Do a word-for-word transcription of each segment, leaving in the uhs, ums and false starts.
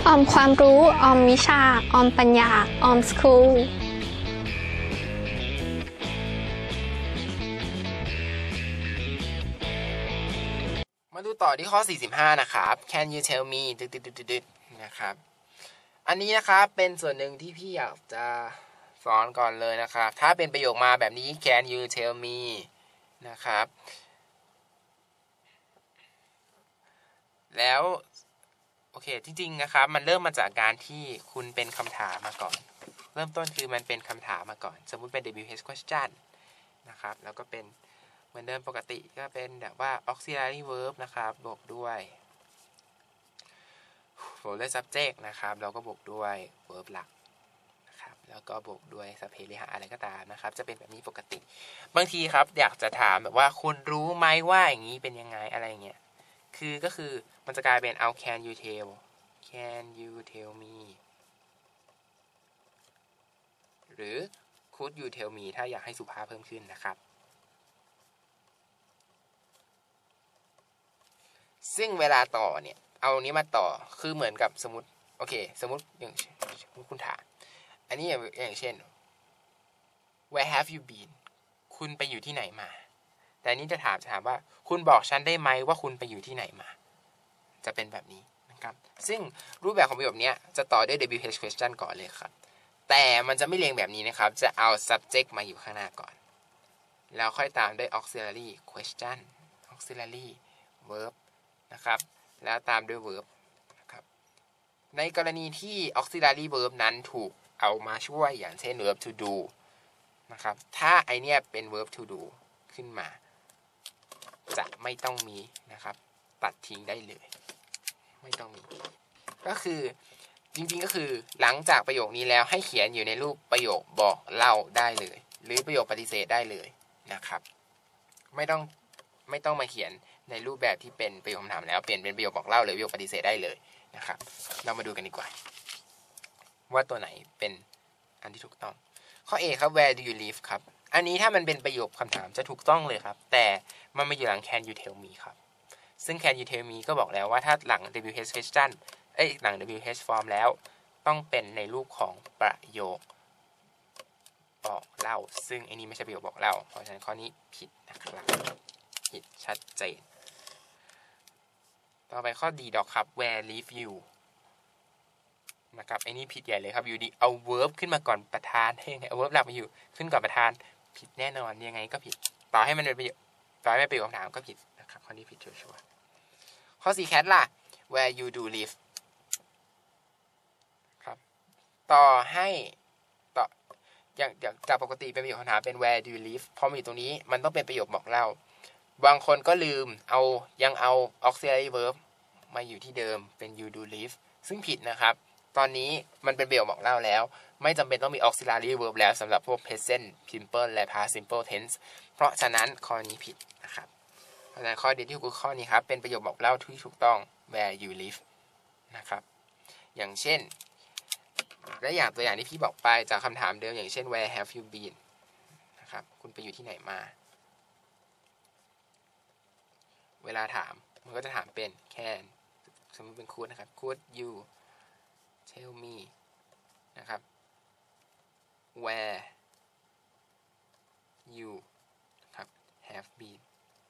อมความรู้ออมวิชาออมปัญญาออมสคูลมาดูต่อที่ข้อสี่สิบห้านะครับ Can you tell me ดึดๆๆๆนะครับอันนี้นะครับเป็นส่วนหนึ่งที่พี่อยากจะสอนก่อนเลยนะครับถ้าเป็นประโยคมาแบบนี้ Can you tell me นะครับแล้วโอเคจริงๆนะครับมันเริ่มมาจากการที่คุณเป็นคำถามมาก่อนเริ่มต้นคือมันเป็นคำถามมาก่อนสมมุติเป็น ดับเบิลยู เอช question นะครับแล้วก็เป็นเหมือนเดิมปกติก็เป็นแบบว่า auxiliary verb นะครับบวกด้วย verb และ subject นะครับแล้วก็บวกด้วย verb หลักนะครับแล้วก็บวกด้วยสัพเพเหระอะไรก็ตามนะครับจะเป็นแบบนี้ปกติบางทีครับอยากจะถามแบบว่าคุณรู้ไหมว่าอย่างนี้เป็นยังไงอะไรเงี้ยคือก็คือมันจะกลายเป็นเอา can you tell can you tell me หรือ could you tell me ถ้าอยากให้สุภาพเพิ่มขึ้นนะครับซึ่งเวลาต่อเนี่ยเอานี้มาต่อคือเหมือนกับสมมติโอเคสมมติอย่างคุณถามอันนี้อย่างเช่น where have you been คุณไปอยู่ที่ไหนมาแต่อันนี้จะถามจะถามว่าคุณบอกฉันได้ไหมว่าคุณไปอยู่ที่ไหนมาจะเป็นแบบนี้นะครับซึ่งรูปแบบของประโยคนี้จะต่อด้วย ดับเบิลยู เอช question ก่อนเลยครับแต่มันจะไม่เรียงแบบนี้นะครับจะเอา subject มาอยู่ข้างหน้าก่อนแล้วค่อยตามด้วย auxiliary question auxiliary verb นะครับแล้วตามด้วย verb นะครับในกรณีที่ auxiliary verb นั้นถูกเอามาช่วยอย่างเช่น verb to do นะครับถ้าไอเนี้ยเป็น verb to do ขึ้นมาจะไม่ต้องมีนะครับตัดทิ้งได้เลยไม่ต้องมีก็คือจริงๆก็คือหลังจากประโยคนี้แล้วให้เขียนอยู่ในรูปประโยคบอกเล่าได้เลยหรือประโยคปฏิเสธได้เลยนะครับไม่ต้องไม่ต้องมาเขียนในรูปแบบที่เป็นประโยคคำถามแล้วเปลี่ยนเป็นประโยคบอกเล่าหรือประโยคปฏิเสธได้เลยนะครับเรามาดูกันดีกว่าว่าตัวไหนเป็นอันที่ถูกต้องข้อ A ครับ where do you live ครับอันนี้ถ้ามันเป็นประโยคคำถามจะถูกต้องเลยครับแต่มันมาอยู่หลัง can you tell me ครับซึ่ง can you tell me ก็บอกแล้วว่าถ้าหลัง ดับเบิลยู เอช question เอ้ยหลัง ดับเบิลยู เอช form แล้วต้องเป็นในรูปของประโยคบอกเล่าซึ่งไอ้นี้ไม่ใช่ประโยคบอกเล่าเพราะฉะนั้นข้อนี้ผิดนะครับผิดชัดเจนต่อไปข้อ D ดอกครับ where live you นะครับไอ้นี่ผิดใหญ่เลยครับอยู่ดีเอา verb ขึ้นมาก่อนประธานให้ยังไงเอา verb หลักมาอยู่ขึ้นก่อนประธานผิดแน่นอนยังไงก็ผิดต่อให้มันเป็นประโยคต่อให้ไม่เป็นประโยคคำถามก็ผิดนะครับข้อนี้ผิดชัวร์ๆข้อ C cat ล่ะ where you do live ครับต่อให้ต่ออย่างจากปกติเป็นประโยคคำถามเป็น where do you live พอมาอยู่ตรงนี้มันต้องเป็นประโยคบอกเล่าบางคนก็ลืมเอายังเอา auxiliary verb มาอยู่ที่เดิมเป็น you do live ซึ่งผิดนะครับตอนนี้มันเป็นประโยคบอกเล่าแล้วไม่จำเป็นต้องมี auxiliary verb แล้วสำหรับพวก present simple และ past simple tense เพราะฉะนั้นข้อนี้ผิดนะครับเพราะฉะนั้นข้อเดียวที่ถูกข้อนี้ครับเป็นประโยคบอกเล่าที่ถูกต้อง where you live นะครับอย่างเช่นและอย่างตัวอย่างที่พี่บอกไปจากคำถามเดิมอย่างเช่น where have you been นะครับคุณไปอยู่ที่ไหนมาเวลาถามมันก็จะถามเป็น can สมมติเป็น could นะครับ could you tell me นะครับ where you ครับ have been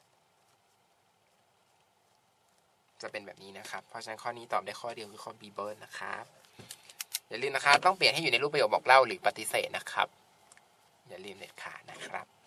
จะเป็นแบบนี้นะครับเพราะฉะนั้นข้อนี้ตอบได้ข้อเดียวคือข้อ B เบิร์ดนะครับอย่าลืมนะครับต้องเปลี่ยนให้อยู่ในรูปประโยคบอกเล่าหรือปฏิเสธนะครับอย่าลืมเด็ดขาดนะครับ